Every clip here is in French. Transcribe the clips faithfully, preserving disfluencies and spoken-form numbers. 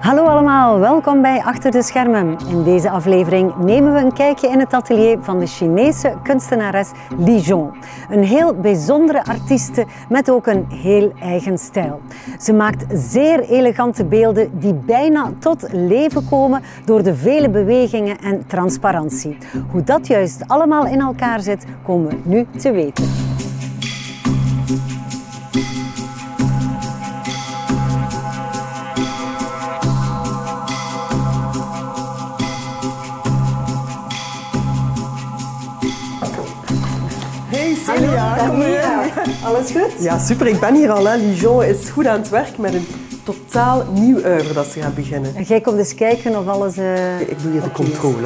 Hallo allemaal, welkom bij Achter de Schermen. In deze aflevering nemen we een kijkje in het atelier van de Chinese kunstenares Li Zhong. Een heel bijzondere artieste met ook een heel eigen stijl. Ze maakt zeer elegante beelden die bijna tot leven komen door de vele bewegingen en transparantie. Hoe dat juist allemaal in elkaar zit, komen we nu te weten. Hey Celia, kom hier. Alles goed? Ja, super. Ik ben hier al. Hè. Li Zhong is goed aan het werk met een totaal nieuw oeuvre dat ze gaat beginnen. En jij komt eens kijken of alles... Uh... Ik doe hier de controle.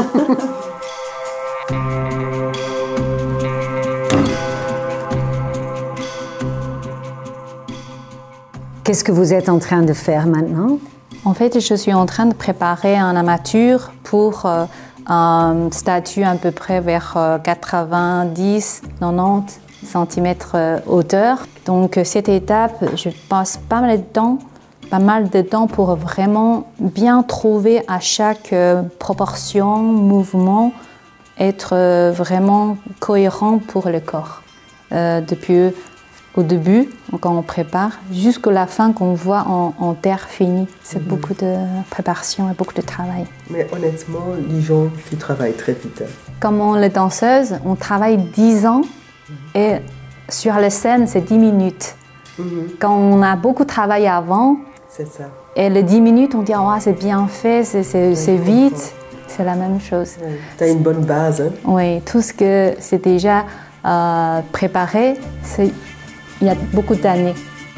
Qu'est-ce que vous êtes en train de faire maintenant? En fait, je suis en train de préparer un armature pour euh, un statue à peu près vers euh, quatre-vingt-dix à quatre-vingt-dix centimètres euh, hauteur. Donc cette étape, je passe pas mal de temps, pas mal de temps pour vraiment bien trouver à chaque euh, proportion, mouvement, être euh, vraiment cohérent pour le corps. Euh, depuis au début, quand on prépare, jusqu'à la fin qu'on voit en, en terre finie. C'est mm-hmm. beaucoup de préparation et beaucoup de travail. Mais honnêtement, Li Zhong, tu travailles très vite. Comme on est danseuse, on travaille dix ans mm-hmm. et sur la scène, c'est dix minutes. Mm-hmm. Quand on a beaucoup travaillé avant, c'est ça. Et les dix minutes, on dit oh, c'est bien fait, c'est oui, vite. C'est la même chose. Oui. Tu as une bonne base. Hein? Oui, tout ce que c'est déjà euh, préparé, c'est il y a beaucoup d'années.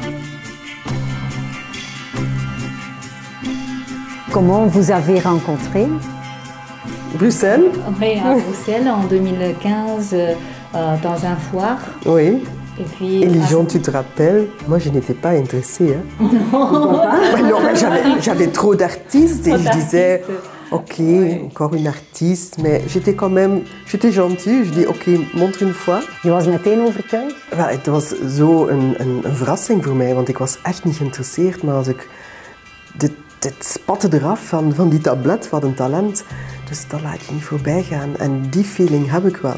Comment vous avez rencontré? Bruxelles. Oui, à Bruxelles en deux mille quinze, euh, dans un foire. Oui. Et puis. Et Li Zhong, tu te rappelles, moi je n'étais pas intéressée. Hein. Non. Mais non, mais j'avais trop d'artistes et je disais. Ok, oui. Encore une artieste, mais j'étais quand même, j'étais gentille. Je dis ok, montre une fois. Je was meteen overtuigd? Well, het was zo een, een, een verrassing voor mij, want ik was echt niet geïnteresseerd. Maar als ik, dit, dit spatte eraf van, van die tablet, wat een talent. Dus dat laat je niet voorbij gaan. En die feeling heb ik wel.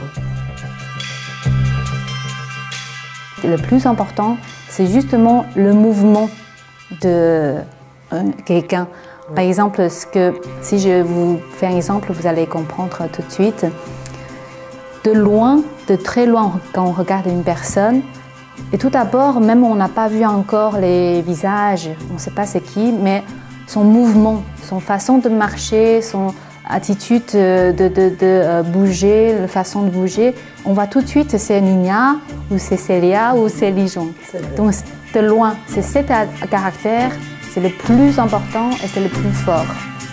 Le plus important, c'est justement le mouvement de euh, quelqu'un. Par exemple, ce que, si je vous fais un exemple, vous allez comprendre tout de suite. De loin, de très loin, quand on regarde une personne, et tout d'abord, même on n'a pas vu encore les visages, on ne sait pas c'est qui, mais son mouvement, son façon de marcher, son attitude de, de, de, de bouger, la façon de bouger, on voit tout de suite c'est Nina, ou c'est Celia, ou c'est Li Zhong. Donc de loin, c'est cet caractère. C'est le plus important et c'est le plus fort.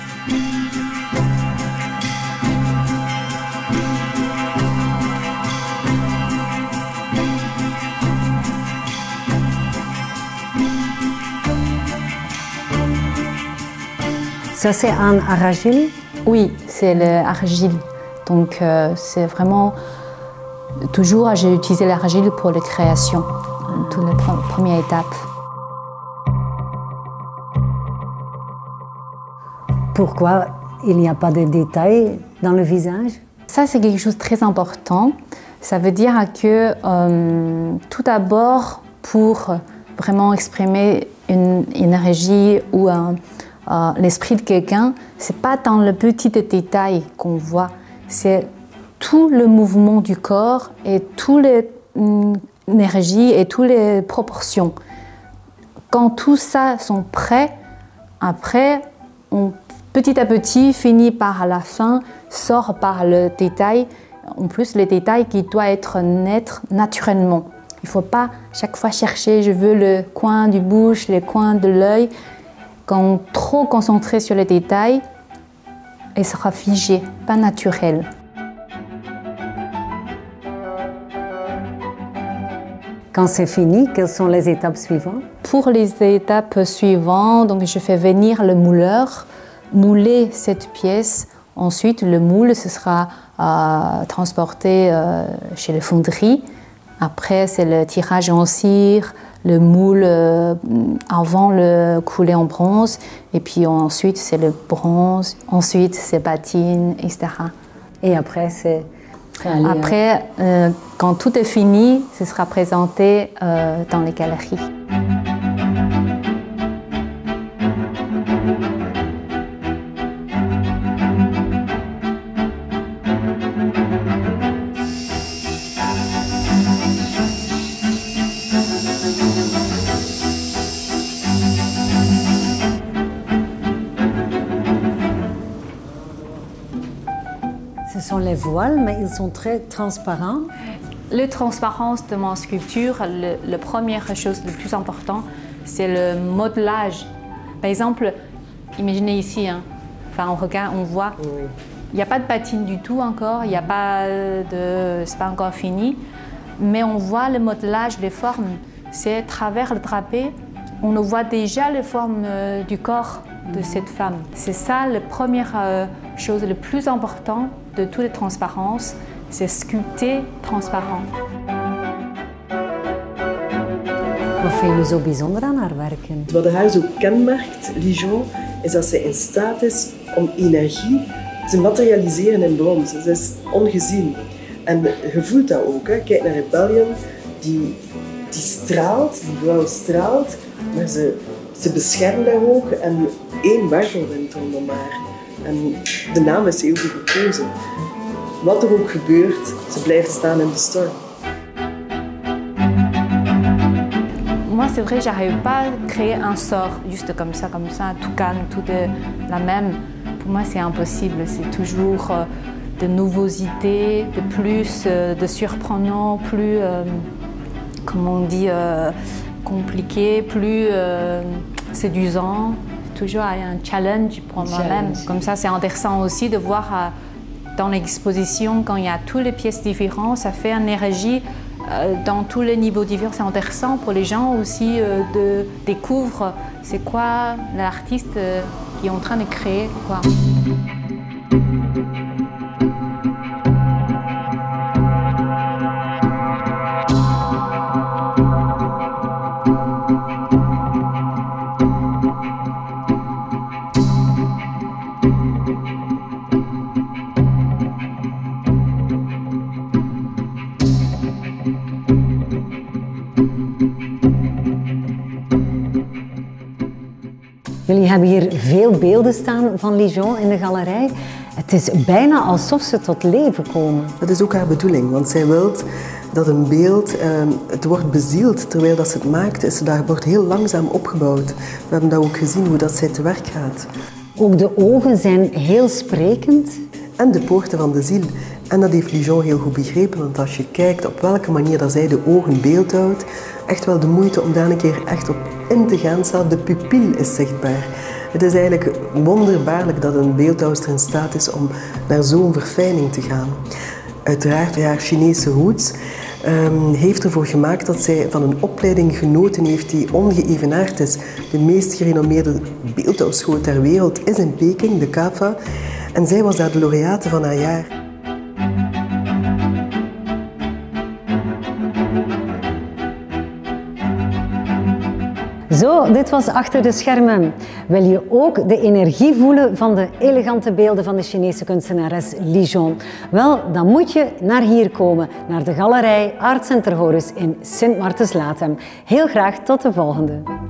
Ça c'est en argile? Oui, c'est l'argile. Donc euh, c'est vraiment... Toujours j'ai utilisé l'argile pour la création, toute la première étape. Pourquoi il n'y a pas de détails dans le visage? Ça, c'est quelque chose de très important. Ça veut dire que euh, tout d'abord, pour vraiment exprimer une énergie ou un, euh, l'esprit de quelqu'un, c'est pas dans le petit détail qu'on voit, c'est tout le mouvement du corps et toutes les énergies et toutes les proportions. Quand tout ça sont prêts, après, on petit à petit, finit par la fin, sort par le détail. En plus, le détail qui doit être net naturellement. Il ne faut pas chaque fois chercher, je veux le coin du bouche, le coin de l'œil. Quand on est trop concentré sur les détails, il sera figé, pas naturel. Quand c'est fini, quelles sont les étapes suivantes? Pour les étapes suivantes, donc je fais venir le mouleur, mouler cette pièce. Ensuite, le moule ce sera euh, transporté euh, chez les fonderies Après, c'est le tirage en cire, le moule euh, avant le coulé en bronze. Et puis ensuite, c'est le bronze. Ensuite, c'est patine, et cetera. Et après, c'est... Après, euh, quand tout est fini, ce sera présenté euh, dans les galeries. Ce sont les voiles, mais ils sont très transparents. La transparence de mon sculpture, le, la première chose le plus important, c'est le modelage. Par exemple, imaginez ici, hein, enfin, on regarde, on voit, il oui. n'y a pas de patine du tout encore, il n'y a pas de, c'est pas encore fini, mais on voit le modelage, les formes. C'est à travers le drapé, on voit déjà les formes euh, du corps de cette femme. C'est ça la première euh, chose, le plus important de toutes les transparences, c'est sculpter transparant. Wat vind je zo bijzonder aan haar werken? Wat haar zo kenmerkt, Lijon, is dat zij in staat is om energie te materialiseren in brons. Ze is ongezien. En je voelt dat ook. Hè. Kijk naar Rebellion, die, die straalt, die vrouw straalt, maar ze, ze beschermt haar ook en één wervelwind rondom haar. En de naam is heel goed gekozen. Wat er ook gebeurt, ze blijft staan in de storm. Moi, c'est vrai, j'arrive pas à créer un sort juste comme ça, comme ça, tout calme, tout est la même. Pour moi, c'est impossible. C'est toujours euh, de nouveaux idées, de plus, euh, de surprenant, plus, euh, comment on dit, euh, compliqué, plus euh, séduisant. Toujours un challenge pour moi-même. Comme ça, c'est intéressant aussi de voir euh, dans l'exposition, quand il y a toutes les pièces différentes, ça fait une énergie euh, dans tous les niveaux divers. C'est intéressant pour les gens aussi euh, de découvrir c'est quoi l'artiste euh, qui est en train de créer, quoi. Jullie hebben hier veel beelden staan van Lijon in de galerij. Het is bijna alsof ze tot leven komen. Dat is ook haar bedoeling, want zij wil dat een beeld, eh, het wordt bezield terwijl dat ze het maakt, is dat wordt heel langzaam opgebouwd. We hebben dat ook gezien, hoe dat zij te werk gaat. Ook de ogen zijn heel sprekend. En de poorten van de ziel. En dat heeft Lijon heel goed begrepen, want als je kijkt op welke manier dat zij de ogen beeldhoudt, echt wel de moeite om daar een keer echt op in te gaan. Zelfs de pupil is zichtbaar. Het is eigenlijk wonderbaarlijk dat een beeldhouwster in staat is om naar zo'n verfijning te gaan. Uiteraard, haar Chinese roots um, heeft ervoor gemaakt dat zij van een opleiding genoten heeft die ongeëvenaard is. De meest gerenommeerde beeldhouwschool ter wereld is in Peking, de C A F A. En zij was daar de laureate van haar jaar. Zo, dit was Achter de Schermen. Wil je ook de energie voelen van de elegante beelden van de Chinese kunstenares Lijon? Wel, dan moet je naar hier komen, naar de galerij Art Center Horus in Sint Maartens-Latem. Heel graag tot de volgende.